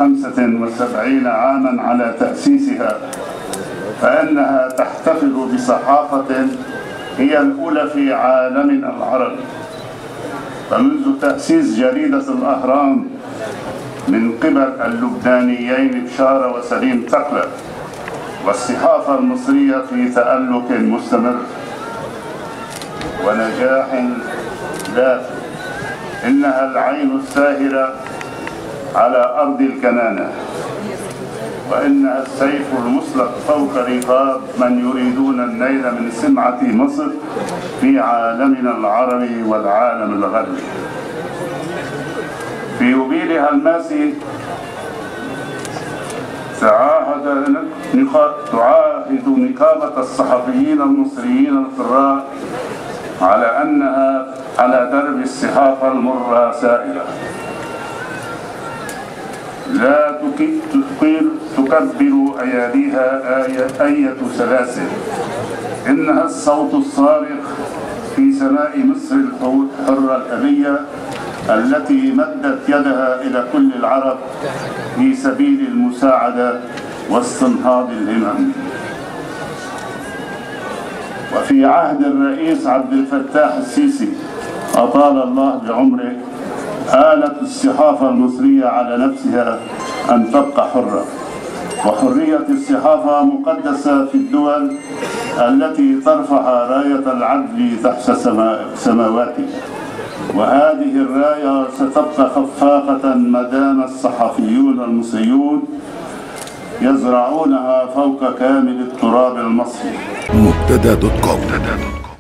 75 عاما على تأسيسها، فإنها تحتفظ بصحافة هي الأولى في عالمنا العربي. فمنذ تأسيس جريدة الأهرام من قبل اللبنانيين بشارة وسليم تقلب، والصحافة المصرية في تألق مستمر ونجاح لافت. إنها العين الساهرة على أرض الكنانة، وإنها السيف المسلط فوق رقاب من يريدون النيل من سمعة مصر في عالمنا العربي والعالم الغربي. في يوبيلها الماسي تعاهد نقابة الصحفيين المصريين القراء على أنها على درب الصحافة المرة سائرة، لا تكبر أياديها أية سلاسل. إنها الصوت الصارخ في سماء مصر الحرة الأبية التي مدت يدها إلى كل العرب في سبيل المساعدة واستنهاض الهمم. وفي عهد الرئيس عبد الفتاح السيسي أطال الله بعمره، آلت الصحافة المصرية على نفسها أن تبقى حرة، وحرية الصحافة مقدسة في الدول التي ترفع راية العدل تحت سماواتها، وهذه الراية ستبقى خفاقة ما دام الصحفيون المصريون يزرعونها فوق كامل التراب المصري. مبتدا.com